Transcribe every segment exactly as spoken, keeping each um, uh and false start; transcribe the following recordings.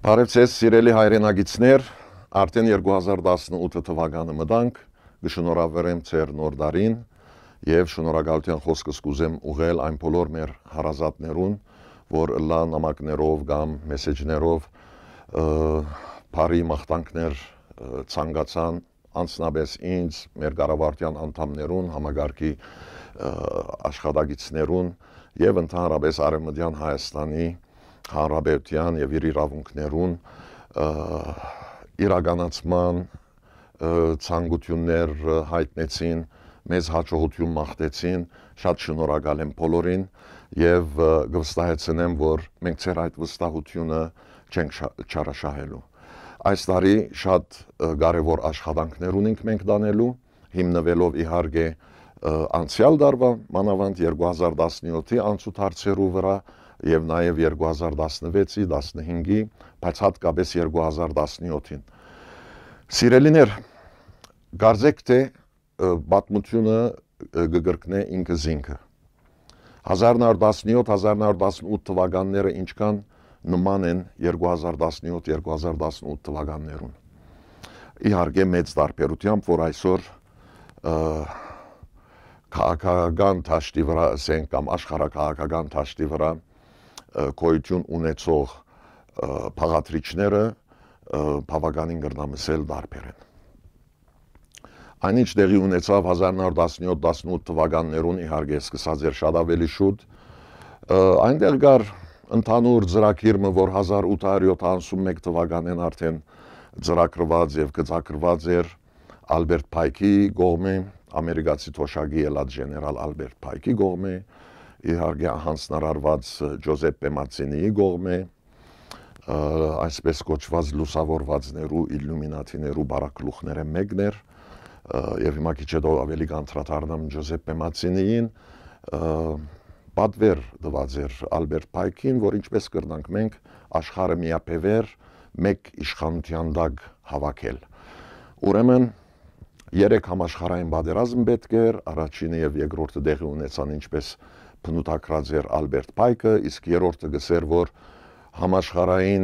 Բարև ձեզ սիրելի հայրենագիտներ, արդեն երկու հազար տասնութ թվականը մտանք, կշնորհավորեմ ձեր նոր տարին եւ շնորհակալության խոսքս կուզեմ ուղղել այն բոլոր մեր հարազատներուն, որ լա նամակներով կամ մեսեջներով բարի մաղթանքներ ցանկացան անձնապես ինձ, մեր կառավարության անդամներուն, համագարկի աշխատակիցներուն եւ ընդհանրապես Արևմտյան Հայաստանի Հանրապետության եւ իր իրավունքներուն իրականացման ցանկություններ հայտնեցին, մեզ հաջողություն մաղթեցին, շատ շնորհակալ եմ բոլորին եւ կվստահեցնեմ, որ մենք ձեր այդ վստահությունը չենք չարաշահելու։ Այս տարի շատ կարևոր աշխատանքներ ունենք մենք տանելու, հիմնվելով իհարկե անցյալ տարվա, մանավանդ երկու հազար տասնյոթի անցուդ հարցերու վրա եւ նաեւ երկու հազար տասնվեցի, տասնհինգի, բայց հատկապես երկու հազար տասնյոթին։ Սիրելիներ, կարծեք թե պատմությունը կգրկնե ինքը զինքը։ հազար նոր տասնյոթ հազար նոր տասնութ թվականները ինչքան նման են երկու հազար տասնյոթ երկու հազար տասնութ թվականներուն։ Իհարկե մեծ տարբերությամբ, որ այսօր քաղաքական դաշտի վրա ասենք կամ աշխարհակաղակական դաշտի վրա գոյություն ունեցող փաղադրիչները բավականին կրնամսել տարբեր են։ Այնինչ տեղի ունեցավ հազար նոր տասնյոթ տասնութ թվականներուն իհարկե սկսած էր շատ ավելի շուտ, այնտեղ կար ընդհանուր ծրագիրը, որ հազար ութ հարյուր յոթանասունմեկ թվականին արդեն ծրագրված եւ գծագրված էր Ալբերտ Փայքի կողմէ, ամերիկացի թոշակի ելած գեներալ Ալբերտ Փայքի կողմէ, իհարկե հանձնարարված Ջոզեպպե Մացինիի կողմէ, այսպես կոչված լուսավորվածներու, իլյումինատիներու բարակլուխները մեկն էր, եւ հիմա քիչ հետո ավելի կանդրադառնամ Ջոզեպպե Մացինիին, պատվեր տված էր Ալբերտ Փայքին, որ ինչպես կրնանք մենք աշխարհը միապևեր մեկ իշխանության տակ հավաքել։ Ուրեմն երեք համաշխարհային պատերազմ պետք էր, առաջինը եւ երկրորդը տեղի ունեցան ինչպես բնութագրած էր Ալբերտ Փայքը, իսկ երրորդը գսեր, որ համաշխարհային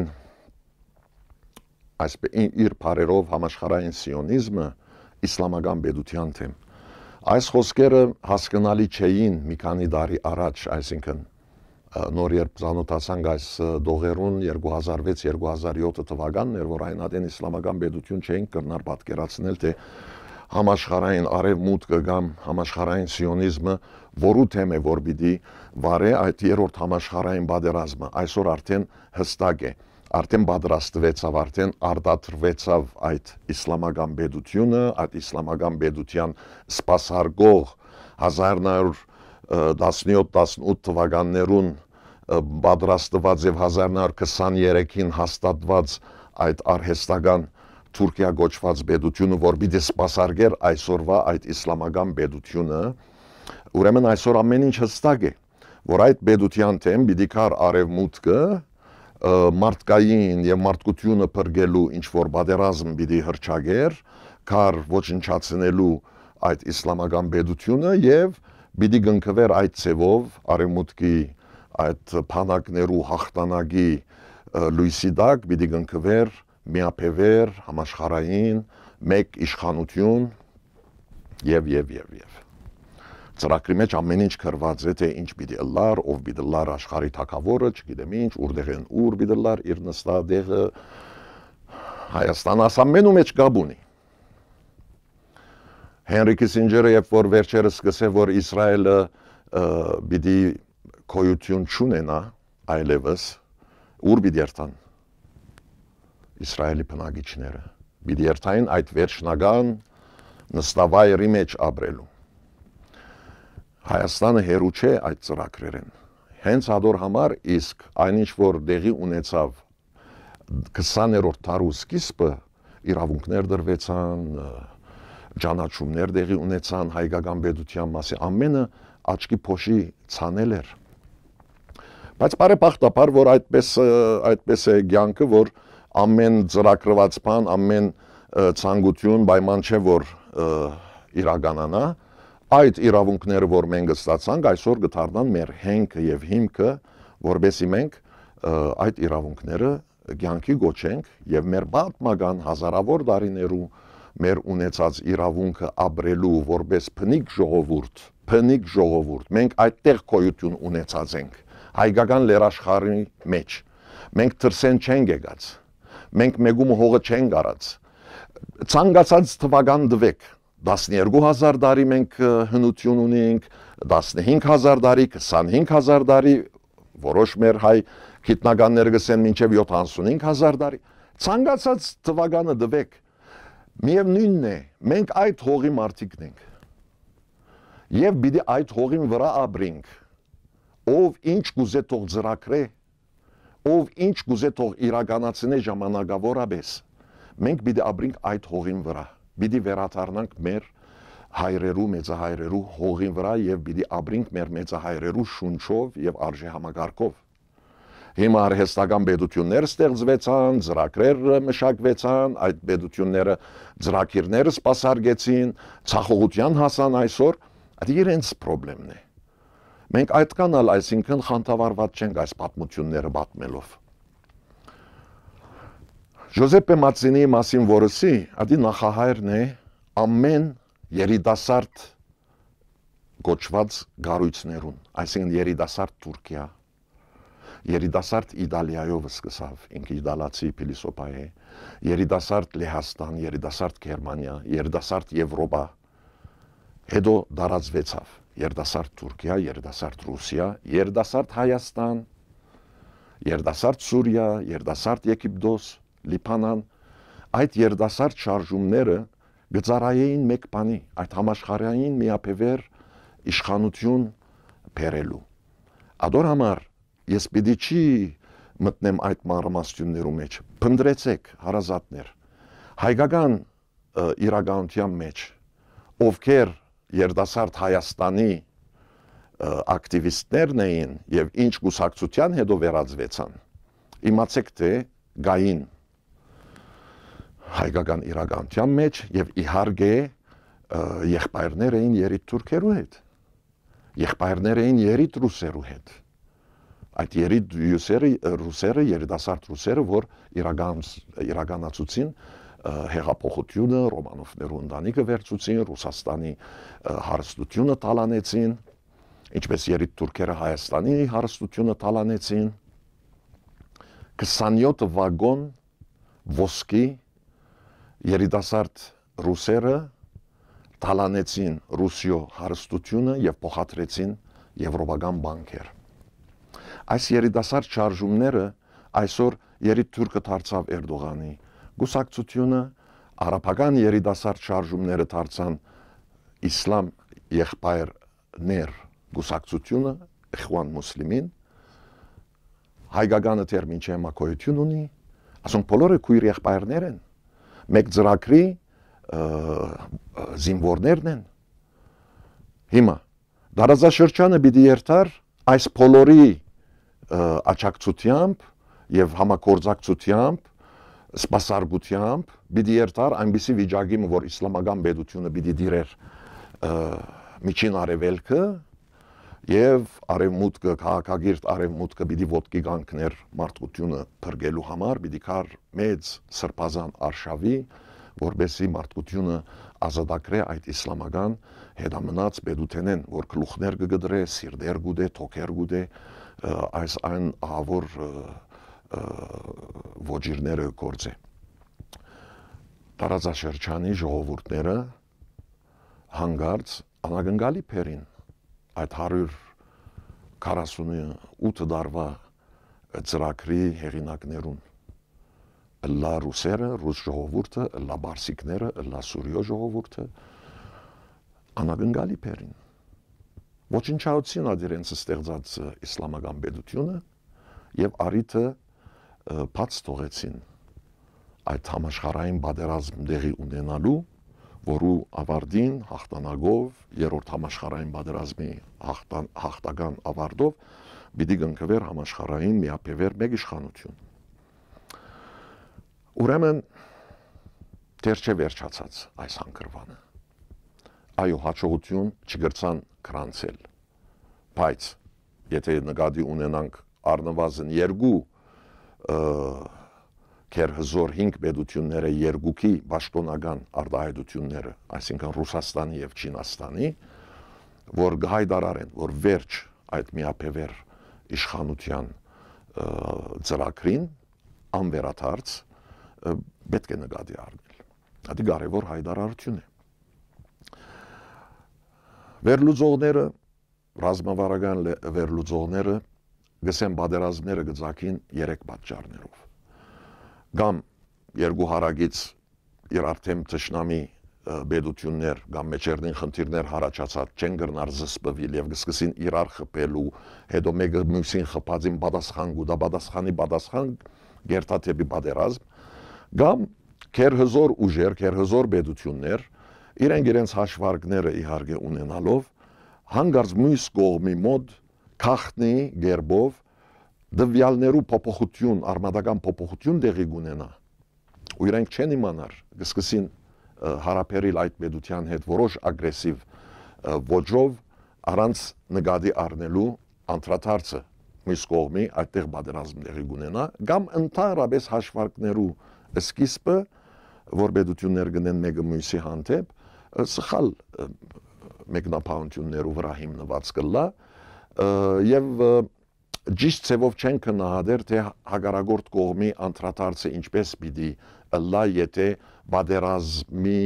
այսպես իր բարերով համաշխարհային սիոնիզմը իսլամական պետության թեմ։ Այս խոսքերը հասկանալի չէին մի քանի տարի առաջ, այսինքն նոր երբ ծանոթացանք այս դողերուն երկու հազար վեց երկու հազար յոթ թվականներ, որ այն ադեն իսլամական պետություն չէին կրնար պատկերացնել, թե համաշխարհային արևմուտքը կամ համաշխարհային սիոնիզմը որու թեմ է, որ պիտի վարե այդ երրորդ համաշխարհային պատերազմը, այսօր արդեն հստակ է, արդեն պատրաստվեցավ, արդեն արտադրվեցավ այդ իսլամական պետությունը, այդ իսլամական պետության սպասարկող հազար նոր տասնյոթ տասնութ թվականներուն պատրաստված եւ հազար նոր քսաներեքին հաստատված այդ արհեստական Թուրքիա գոչված պետությունը, որ պիտի սպասարկեր այսօրվա այդ իսլամական պետությունը, ուրեմն այսօր ամեն ինչ հստակ է, որ այդ պետության թեմ պիտի կար արևմուտքը մարդկային եւ մարդկությունը փրկելու ինչ որ պատերազմ պիտի հրճագեր, կար ոչնչացնելու այդ իսլամական պետությունը եւ պիտի գնքվեր այդ ցևով արևմուտքի այդ փանակներու հաղթանակի լույսի տակ պիտի գնքվեր միապևեր համաշխարհային մեկ իշխանություն եւ եւ եւ եւ ծրագրի մեջ ամեն ինչ գրված է, թե ինչ պիտի լար, ով պիտի լար աշխարհի թագավորը, չգիտեմ ինչ, որտեղ են ուր պիտի լար իր նստադեղը Հայաստանը ամենու մեջ գաբ ունի։ Հենրի Քիսինջերը երբ որ վերջերս սկսեց, որ Իսրայելը պիտի գոյություն չունենա այլևս, ուր պիտի երթան Իսրայելի բնակիչները, պիտի երթային այդ վերջնական նստավայրի մեջ ապրելու։ Հայաստանը հերու չէ այդ ծրագրերեն։ Հենց հադոր համար իսկ այնինչ որ դեղի ունեցավ քսաներորդ դարու սկիզբը իրավունքներ դրվեցան, ճանաչումներ դեղի ունեցան հայկական պետության մասի, ամենը աչքի փոշի ցանել էր։ Բայց բարեբախտաբար, որ այդպես այդպես է կյանքը, որ ամեն ծրագրված բան, ամեն ցանկություն պայման չէ, որ իրականանա, այդ իրավունքները, որ մենք ստացանք, այսօր կդառնան մեր հենքը եւ հիմքը, որբեսի մենք այդ իրավունքները կյանքի գոչենք եւ մեր պատմական հազարավոր տարիներու մեր ունեցած իրավունքը ապրելու որպես փնիկ ժողովուրդ, փնիկ ժողովուրդ, մենք այդտեղ գոյություն ունեցած ենք հայկական լեռաշխարհի մեջ։ Մենք դրսեն չենք եկած, մենք մեգում հողը չենք արած։ Ցանկացած թվական դվեք, տասներկու հազար տարի մենք հնություն ունենք, տասնհինգ հազար տարի, քսանհինգ հազար տարի, որոշ մեր հայ գիտնականներ գսեն մինչև յոթանասունհինգ հազար տարի, ցանկացած թվականը դվեք, միևնույնն է, մենք այդ հողի մարդիկն ենք եւ պիտի այդ հողին վրա ապրենք, ով ինչ կուզե թող ծրագրե, ով ինչ կուզե թող իրականացնե ժամանակավորապես, մենք պիտի ապրենք այդ հողին վրա, պիտի վերադառնանք մեր հայրերու, մեծահայրերու հողին վրա եւ պիտի ապրենք մեր մեծահայրերու շունչով եւ արժեհամակարգով։ Հիմա արհեստական պետություններ ստեղծվեցան, ծրագրեր մշակվեցան, այդ պետությունները ծրագիրները սպասարկեցին, ցախողության հասան այսօր, այդ իրենց խնդիրն է։ Մենք այդքան էլ այսինքն խանդավառված չենք այս պատմությունները պատմելով։ Ժոզեպե Մացինիի մասին որսի, ադի նախահայրն է ամեն երիտասարդ գոչված գառույցներուն, այսինքն երիտասարդ Թուրքիա, երիտասարդ Իտալիայով սկսավ, ինքը իտալացի փիլիսոփա է, երիտասարդ Լեհաստան, երիտասարդ Գերմանիա, երիտասարդ Եվրոպա, հետո դարածվեցավ, երիտասարդ Թուրքիա, երիտասարդ Ռուսիա, երիտասարդ Հայաստան, երիտասարդ Սուրիա, երիտասարդ Եգիպտոս, Լիբանան, այդ երիտասարդ շարժումները գծարայեին մեկ բանի, այդ համաշխարհային միապևեր իշխանություն բերելու։ Ադոր համար ես պիտի չի մտնեմ այդ մանրամասնություններու մեջ, փնտրեցեք հարազատներ, հայկական իրականության մեջ, ովքեր երիտասարդ Հայաստանի ակտիվիստներն էին եւ ինչ կուսակցության հետո վերածվեցան, իմացեք թե գային հայկական իրականության մեջ եւ իհարկե եղբայրներ էին երիտ թուրքերու հետ, եղբայրներ էին երիտ ռուսերու հետ, այդ երիտ ռուսերը, երիտասարդ ռուսերը, որ իրականացուցին հեղափոխությունը, Ռոմանովներու ընտանիքը վերցուցին, Ռուսաստանի հարստությունը տալանեցին, ինչպես երիտ թուրքերը Հայաստանի հարստությունը տալանեցին, քսանյոթ վագոն ոսկի երիտասարդ ռուսերը տալանեցին Ռուսիո հարստությունը եւ փոխադրեցին եվրոպական բանկեր։ Այս երիտասարդ շարժումները այսօր երիտ թուրքը դարձավ Էրդողանի գուսակցությունը, արաբական երիտասարդ շարժումները դարձան իսլամ եղբայրներ գուսակցությունը, Իխվան Մուսլիմին, հայկականը տերմին չէ մակոյություն ունի, ասոնք բոլորը քույր եղբայրներ են, մեկ ծրագրի զինվորներն են։ Հիմա դարաշրջանը պիտի երթար այս բոլորի աջակցությամբ եւ համագործակցությամբ, սպասարկությամբ պիտի երթար այնպիսի վիճակի, որ իսլամական պետությունը պիտի դիրեր միջին արևելքը եւ արևմուտքը, քաղաքագիրտ արևմուտքը պիտի ոտքի կանգներ մարդկությունը փրկելու համար, պիտի կար մեծ սրբազան արշավի, որբեսի մարդկությունը ազատագրե այդ իսլամական հետամնաց պետութենեն, որ գլուխներ կգդրե, սիրտեր գուդե, թոքեր գուդե, այս այն ահավոր ոճիրները գործե։ Տարածաշրջանի ժողովուրդները հանգարց անագնգալի փերին այդ հարյուր քառասունութ դարվա ծրագրի հեղինակներուն, լա ռուսերը, ռուս ժողովուրդը, լա բարսիկները, լա սուրիո ժողովուրդը, անագնգալի փերին։ Ոչնչացին ադիրենց ստեղծած իսլամական պետությունը եւ արիթը բաց թողեցին այդ համաշխարհային պատերազմ դեղի ունենալու, որու ավարտին հաղթանակով երրորդ համաշխարհային պատերազմի հաղթական ավարտով պիտի կնքվեր համաշխարհային միապևեր մեկ իշխանություն։ Ուրեմն դեռ չէ վերջացած այս հանգրվանը։ Այո, հաջողություն չգրցան գրանցել, բայց եթե նկատի ունենանք առնվազն երկու քերհզոր հինգ պետությունները երկուքի պաշտոնական արտահայտությունները, այսինքն Ռուսաստանի եւ Չինաստանի, որ գահայդարարեն, որ վերջ այդ միապևեր իշխանության ծրագրին անվերաթարց պետք է նկատի առնել։ Դա կարևոր հայտարարություն է։ Վերլուծողները, ռազմավարական վերլուծողները գսեն պատերազմները գծակին երեք պատճառներով։ Կամ երկու հարագից իր արդեն թշնամի պետություններ կամ մեջերնին խնդիրներ հարաճացած չեն գրնար զսպվել եւ գսկսին իրար խփելու, հետո մեկը մյուսին խփածին պատասխան գուտա պատասխանի պատասխան գերտաթեպի պատերազմ, կամ քերհզոր ուժեր, քերհզոր պետություններ իրենք իրենց հաշվարկները իհարկե ունենալով հանգարց մյուս կողմի մոտ քախտնի գերբով դվյալներու փոփոխություն, արմատական փոփոխություն տեղի կունենա, ու իրենք չեն իմանար, կսկսին հարաբերել այդ պետության հետ որոշ ագրեսիվ ոճով առանց նկատի առնելու անդրադարձը մյուս կողմի այդտեղ պատերազմ տեղի կունենա, կամ ընդհանրապես հաշվարկներու սկիզբը, որ պետություններ գնեն մեկը մյուսի հանդեպ, սխալ մեկնաբանություններու վրա հիմնված կլա, եւ ճիշտ ձևով չեն քննադատել, թե հակառակորդ կողմի անդրադարձը ինչպես պիտի լա, եթե պատերազմի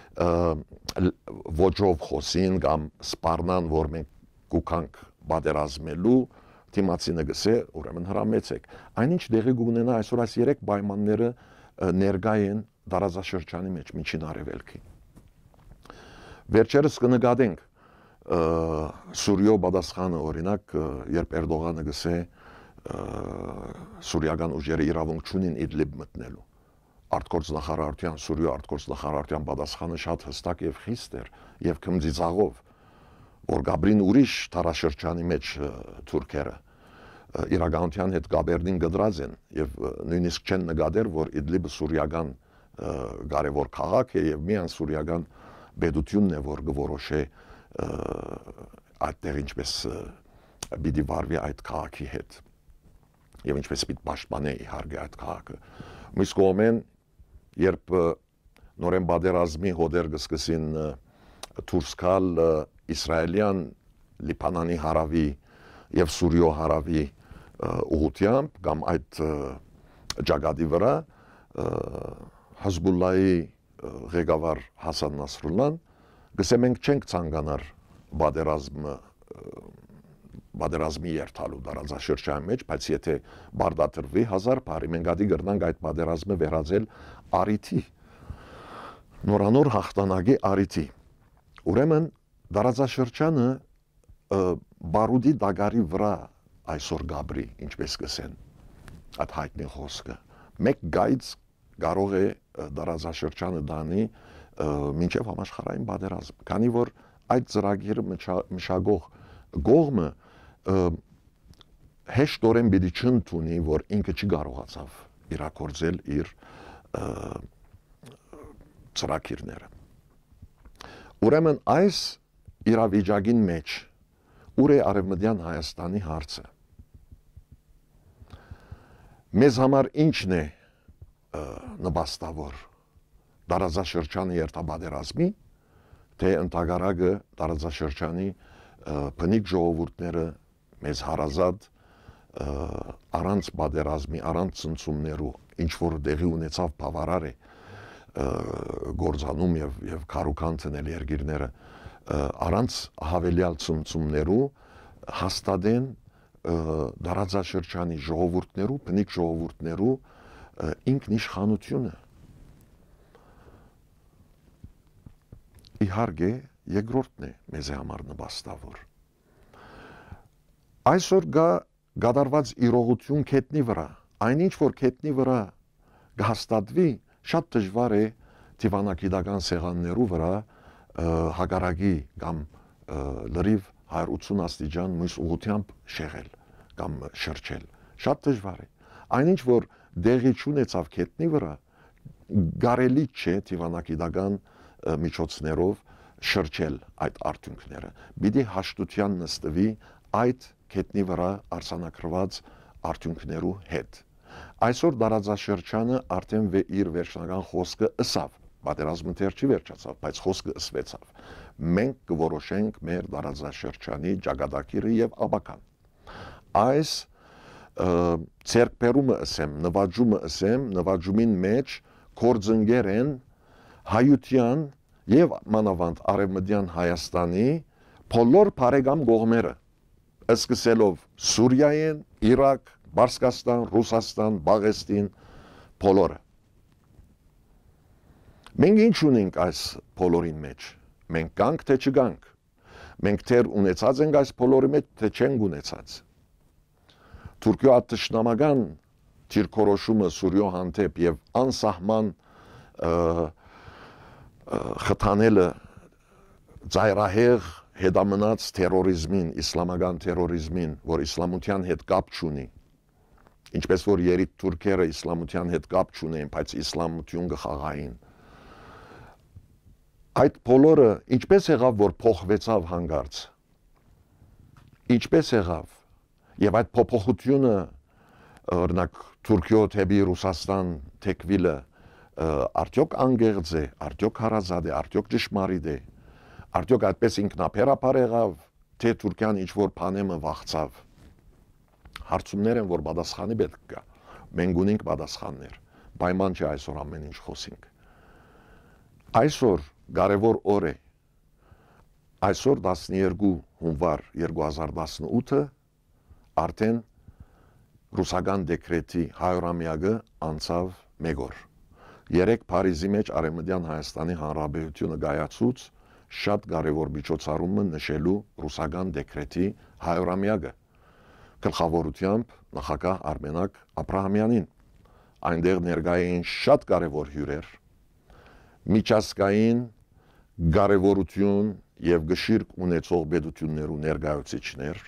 ոճով խոսին կամ սպառնան, որ մենք կուքանք պատերազմելու, դիմացինը գսե, ուրեմն հրամեցեք։ Այնինչ տեղի կունենա այսօր այս երեք պայմանները ներկա են տարածաշրջանի մեջ, միջին արևելքի։ Վերջերս կնկատենք Սուրիո պատասխանը, օրինակ, երբ Էրդողանը գսե սուրիական ուժերը իրավունք չունին Իդլիբ մտնելու։ Արտգործնախարարության, Սուրիո արտգործնախարարության պատասխանը շատ հստակ եւ խիստ էր եւ քմծիծաղով, որ գաբրին ուրիշ տարաշրջանի մեջ թուրքերը իրականության հետ գաբերդին գդրած են եւ նույնիսկ չեն նկատել, որ Իդլիբը սուրիական կարևոր քաղաք է եւ միայն սուրիական պետությունն է, որ կորոշե այդտեղ ինչպես պիտի վարվի այդ քաղաքի հետ եւ ինչպես պիտի պաշտպանի իհարկե այդ քաղաքը։ Մյուս կողմեն, երբ նորեն պատերազմի հոդեր կսկսին դուրս գալ իսրայելյան Լիբանանի հարավի եւ Սուրիո հարավի ուղղությամբ կամ այդ ճակատի վրա, Հեզբոլլայի ղեկավար Հասան Նասրուլլան գսե մենք չենք ցանկանար պատերազմը պատերազմի երթալու տարածաշրջանի մեջ, բայց եթե բարդատրվի հազար բարի, մենք ադի գրնանք այդ պատերազմը վերածել արիթի, նորանոր հաղթանակի արիթի։ Ուրեմն տարածաշրջանը բարուդի դագարի վրա այսօր գաբրի, ինչպես կսեն այդ հայտնի խոսքը, մեկ գայծ կարող է տարածաշրջանը դանի մինչև համաշխարհային պատերազմ, քանի որ այդ ծրագիրը մշակող կողմը հեշտորեն պիտի չընդունի, որ ինքը չի կարողացավ իրագործել իր ծրագիրները։ Ուրեմն այս իրավիճակին մեջ ուր է Արևմտյան Հայաստանի հարցը։ Մեզ համար ինչն է նպաստավոր տարածաշրջանի երթապատերազմի, թե ընդհանրակը տարածաշրջանի բնիկ ժողովուրդները մեզ հարազատ առանց պատերազմի, առանց ցնցումներու, ինչ որ տեղի ունեցավ բավարար է գործանում եւ եւ քարուքան տնել երկիրները, առանց հավելյալ ցնցումներու հաստատեն տարածաշրջանի ժողովուրդներու, բնիկ ժողովուրդներու ինքնիշխանությունը։ Իհարկե, երկրորդն է մեզ համար նպաստավոր։ Այսօր գա գադարված իրողություն քետնի վրա, այնինչ որ քետնի վրա կհաստատվի, շատ դժվար է դիվանագիտական սեղաններու վրա հակառակի կամ լրիվ հարյուր ութսուն աստիճան մյուս ուղղությամբ շեղել կամ շրջել, շատ դժվար է։ Այնինչ որ դեղի չունեցավ քետնի վրա, կարելի չէ դիվանագիտական միջոցներով շրջել այդ արդյունքները։ Պիտի հաշտության նստվի այդ քետնի վրա արձանագրված արդյունքներու հետ։ Այսօր դարաձաշրջանը արդեն վե իր վերջնական խոսքը ըսավ, պատերազմը դեռ չի վերջացավ, բայց խոսքը ըսվեցավ։ Մենք կորոշենք մեր դարաձաշրջանի ճակատագիրը եւ ապական։ Այս ցերկբերումը ասեմ, նվաճումը ասեմ, նվաճումին մեջ կորձընկեր են հայության եւ մանավանդ արևմտյան Հայաստանի բոլոր բարեկամ կողմերը, սկսելով Սուրիայեն, Իրաք, Բարսկաստան, Ռուսաստան, Բաղեստին, բոլորը։ Մենք ինչ ունենք այս բոլորին մեջ։ Մենք կանք թե չգանք։ Մենք թեր ունեցած ենք այս բոլորի մեջ, թե չենք ունեցած։ Թուրքիո ատշնամական թիրքորոշումը Սուրիո հանդեպ եւ անսահման խթանելը ծայրահեղ հետամնաց թերորիզմին, իսլամական թերորիզմին, որ իսլամության հետ կապ չունի, ինչպես որ երիտ թուրքերը իսլամության հետ կապ չունեն, բայց իսլամություն կխաղային։ Այդ բոլորը ինչպես եղավ, որ փոխվեցավ հանգարց։ Ինչպես եղավ, եւ այդ փոփոխությունը օրինակ Թուրքիո թեպի Ռուսաստան թեկվիլը արդյոք անգեղծ է, արդյոք հարազատ է, արդյոք ճշմարիտ է, արդյոք այդպես ինքնաբերաբար եղավ, թե Թուրքիան ինչ-որ բանեմը վախցավ։ Հարցումներ են, որ պատասխանի պետք կա։ Մենք ունենք պատասխաններ, պայման չէ այսօր ամեն ինչ խոսենք։ Այսօր կարևոր օր է։ Այսօր տասներկու հունվար երկու հազար տասնութը արդեն ռուսական դեկրետի հարյուրամյակը անցավ մեկ օր։ Երեք Փարիզի մեջ Արևմտյան Հայաստանի Հանրապետությունը կայացուց շատ կարևոր միջոցառումը նշելու ռուսական դեկրետի հարյուրամյակը գլխավորությամբ նախագահ Արմենակ Աբրահամյանին։ Այնտեղ ներկայ էին շատ կարևոր հյուրեր, միջազգային կարևորություն եւ գշիրք ունեցող պետություններու ներկայացուցիչներ։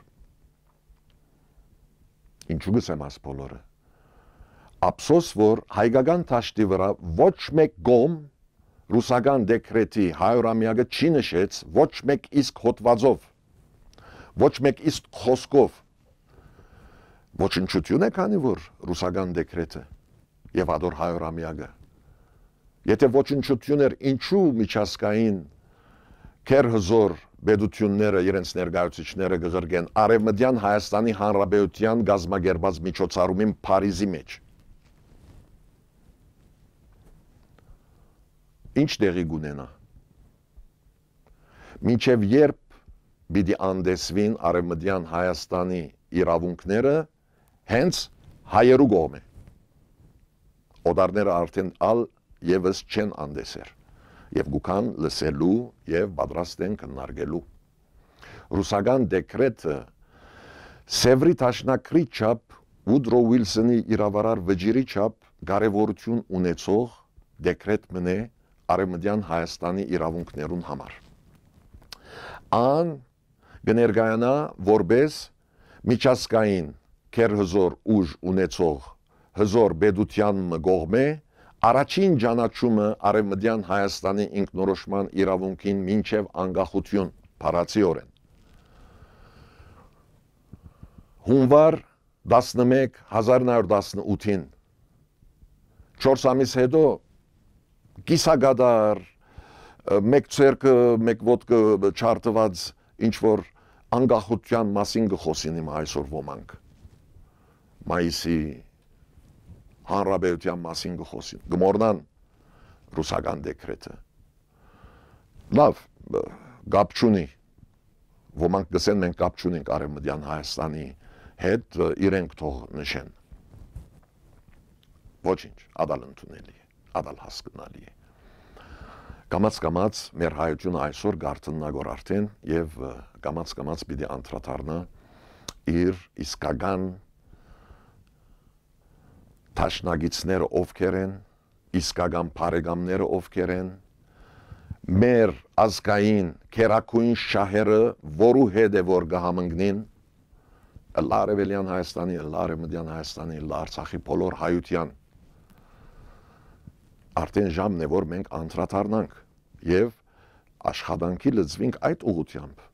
Ինչու գսեմ այս բոլորը։ Ափսոս, որ հայկական դաշտի վրա ոչ մեկ կողմ ռուսական դեկրետի հարյուրամյակը չի նշեց ոչ մեկ իսկ հոդվածով, ոչ մեկ իսկ խոսքով։ Ոչնչություն է, քանի որ ռուսական դեկրետը եւ ադոր հարյուրամյակը։ Եթե ոչնչություն էր, ինչու միջազգային քերհզոր պետությունները իրենց ներկայացուցիչները կղրգեն Արևմտյան Հայաստանի Հանրապետության գազագերբած միջոցառումին Փարիզի մեջ։ Ինչ տեղի կունենա։ Մինչև երբ պիտի անդեսվին Արևմտյան Հայաստանի իրավունքները հենց հայերու կողմ է։ Օտարները արդեն ալ եւս չեն անդեսեր եւ գուքան լսելու եւ պատրաստ են քննարկելու։ Ռուսական դեկրետը Սևրի տաշնակրի չափ Ուդրո Ուիլսոնի իրավարար վճիրի չափ կարևորություն ունեցող դեկրետ մնե Արևմտյան Հայաստանի իրավունքներուն համար։ Ան կներկայանա որպես միջազգային քերհզոր ուժ ունեցող հզոր պետության կողմէ առաջին ճանաչումը Արևմտյան Հայաստանի ինքնորոշման իրավունքին մինչև անկախություն փառացիորեն։ Հունվար տասնմեկ հազար նոյ հարյուր տասնութին չորս ամիս հետո կիսագադար մեկ ցերկը մեկ ոտքը չարտված ինչ որ անկախության մասին կխոսին իմ այսօր ոմանք մայիսի հանրապետության մասին կխոսին գմորնան ռուսական դեկրետը լավ կապ չունի ոմանք գսեն մենք կապ չունենք Արևմտյան Հայաստանի հետ իրենք թող նշեն ոչինչ ադալ ընդունելի է ադալ հասկանալի է կամաց-կամաց մեր հայությունը այսօր գարտնագոր արդեն եւ կամաց-կամաց պիտի անդրադառնա իր իսկական Տաշնագիցները ովքեր են, իսկական բարեկամները ովքեր են, մեր ազգային քերակույն շահերը, որու հետ է որ կհամընկնին, Արևելյան Հայաստանի, Արևմտյան Հայաստանի, Արցախի բոլոր հայության արդեն ժամն է, որ մենք անդրադառնանք եւ աշխատանքի լծվենք այդ ուղղությամբ։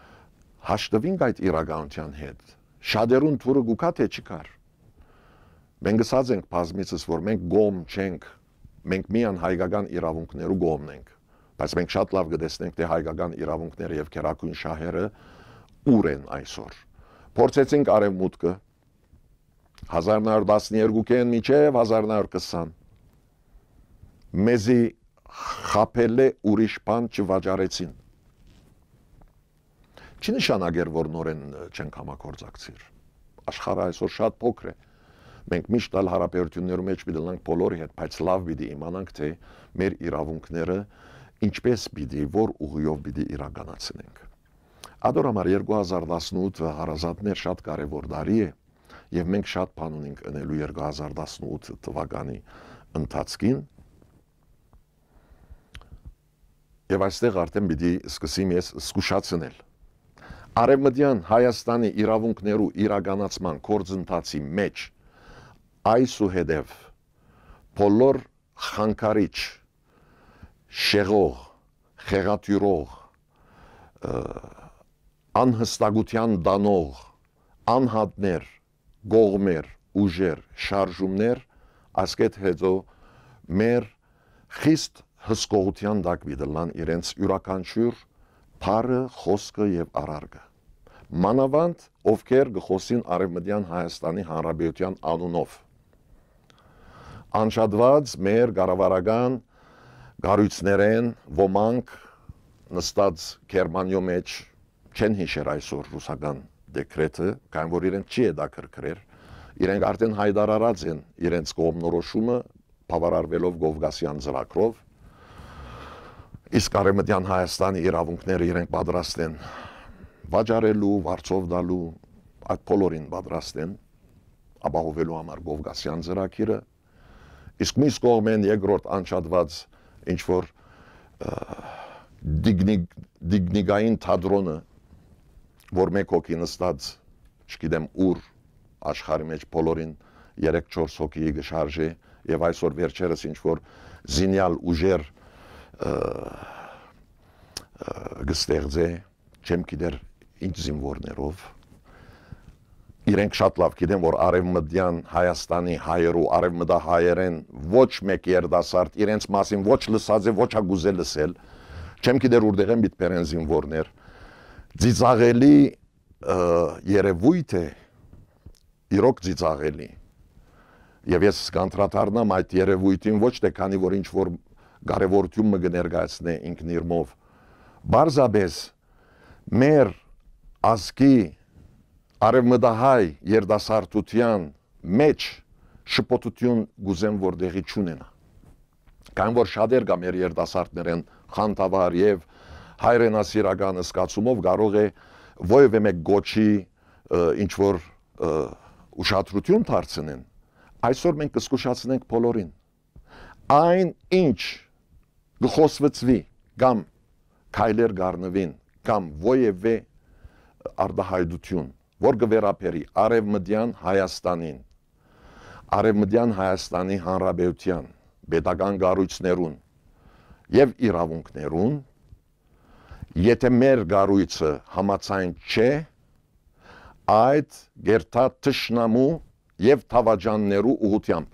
Հաշտվենք այդ իրականության հետ։ Շատերուն թուրը գուքա թե չկար։ Մենք ասած ենք բազմիցս, որ մենք գոմ չենք, մենք միան հայկական իրավունքներու գոմն ենք, բայց մենք շատ լավ կտեսնենք, թե հայկական իրավունքները եւ քերակույն շահերը ուր են այսօր։ Փորձեցինք արևմուտքը հազար նոր տասներկուին միջև հազար նոր կսան մեզի խապել է ուրիշ բան չվաճառեցին։ Չի նշանակեր, որ նորեն չենք համագործակցիր։ Աշխարհը այսօր շատ փոքր է։ Մենք միշտ ալ հարաբերություններու մեջ պիտի լինենք բոլորի հետ, բայց լավ պիտի իմանանք, թե մեր իրավունքները ինչպես պիտի, որ ուղիով պիտի իրականացնենք։ Ադոր համար երկու հազար տասնութ հարազատներ շատ կարևոր տարի է, եւ մենք շատ բան ունենք անելու երկու հազար տասնութ թվականի ընթացքին։ Եվ այստեղ արդեն պիտի սկսեմ ես զգուշացնել։ Արևմտյան Հայաստանի իրավունքներու իրականացման գործընթացի մեջ այսուհետև բոլոր խանգարիչ, շեղող, խեղաթյուրող, անհստակության դանող, անհատներ, գողմեր, ուժեր, շարժումներ, ասկետ հետո մեր խիստ հսկողության տակ պիտի իրենց յուրաքանչյուր բառը, խոսքը եւ արարքը։ Մանավանդ ովքեր գխոսին Արևմտյան Հայաստանի Հանրապետության անունով։ Անշատված մեր կառավարական գարույցներեն ոմանք նստած Գերմանիո մեջ չեն հիշեր այսօր ռուսական դեկրետը, կան որ իրենք չի հետաքրքրեր, իրենք արդեն հայտարարած են իրենց կողմնորոշումը բավարարվելով Կովկասյան ծրագրով, իսկ Արևմտյան Հայաստանի իրավունքները իրենք պատրաստ են վաճառելու, վարձով տալու, այդ բոլորին պատրաստ են ապահովելու համար Կովկասյան ծրագիրը, իսկ մյուս կողմեն երկրորդ անշատված ինչ որ դիգնիգային թատրոնը, որ մեկ հոգի նստած, չգիտեմ ուր աշխարհի մեջ բոլորին երեք-չորս հոգի գշարժե եւ այսօր վերջերս ինչ որ զինյալ ուժեր գստեղծե, չեմ գիտեր ինչ զինվորներով, իրենք շատ լավ գիտեն, որ Արևմտյան Հայաստանի հայերու, արևմտահայերեն ոչ մեկ երդասարդ իրենց մասին ոչ լսած է, ոչ ագուզե լսել, չեմ գիտեր որտեղ են միտբերեն զինվորներ, ծիծաղելի երևույթ է, իրոք ծիծաղելի, եւ ես կանտրատարնամ այդ երևույթին ոչ թե քանի որ ինչ որ կարևորություն մը կներկայացնե ինքն իրմով, բարձաբես մեր ազգի արևմտահայ երդասարտության մեջ շփոթություն գուզեմ որտեղի չունենա։ Կան որ շատեր կա մեր երդասարտներեն խանդավառ եւ հայրենասիրական զգացումով կարող է ովևէ մեկ գոչի ինչ որ ուշադրություն դարձնեն։ Այսօր մենք կզգուշացնենք բոլորին։ Այն ինչ գխոսվեցվի կամ քայլեր գառնվին կամ ովևէ արտահայտություն, որ կվերապերի Արևմտյան Հայաստանին, Արևմտյան Հայաստանի Հանրապետության պետական կառույցներուն եւ իրավունքներուն, եթե մեր կառույցը համաձայն չէ, այդ գերտա թշնամու եւ թավաջաններու ուղությամբ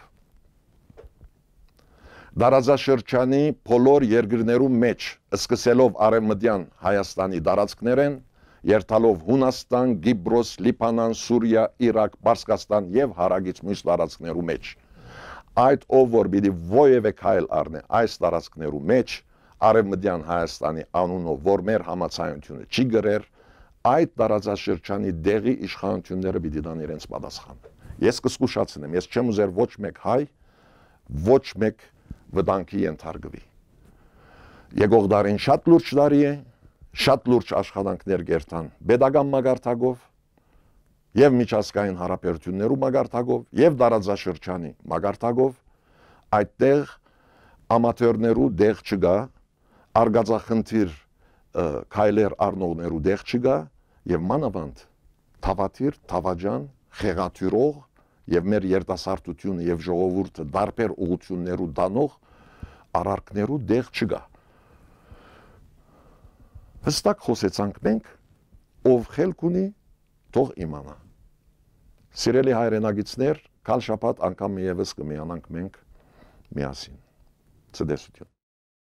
Դարաձաշրջանի բոլոր երկրներու մեջ, սկսելով Արևմտյան Հայաստանի տարածքներեն, երթալով Հունաստան, Կիպրոս, Լիբանան, Սուրիա, Իրաք, Պարսկաստան եւ հարագից մյուս տարածքներու մեջ, այդ ով որ պիտի ովևէ քայլ առնե այս տարածքներու մեջ, Արևմտյան Հայաստանի անունով, որ մեր համաձայնությունը չի գրեր, այդ տարածաշրջանի դեղի իշխանությունները պիտի տան իրենց պատասխանը։ Ես կզգուշացնեմ, ես չեմ ուզեր ոչ մեկ հայ, ոչ մեկ վտանգի ենթարկվի։ Եկող դարին շատ լուրջ տարի է, շատ լուրջ աշխատանքներ կերտան պետական մագարտակով եւ միջազգային հարաբերություններու մագարտակով եւ տարածաշրջանի մագարտակով, այդտեղ ամատորներու դեղ չկա, արգածախնդիր քայլեր առնողներու դեղ չկա եւ մանավանդ թավաթիր, թավաջան, խեղաթյուրող եւ մեր երիտասարդությունը եւ ժողովուրդը դարբեր ուղություններու դանող արարքներու դեղ չկա։ Հստակ խոսեցանք մենք, ով խելք ունի, թող իմանա։ Սիրելի հայրենագիտներ, կալ շաբաթ անգամ միևս կմիանանք մենք միասին։ Ցտեսություն։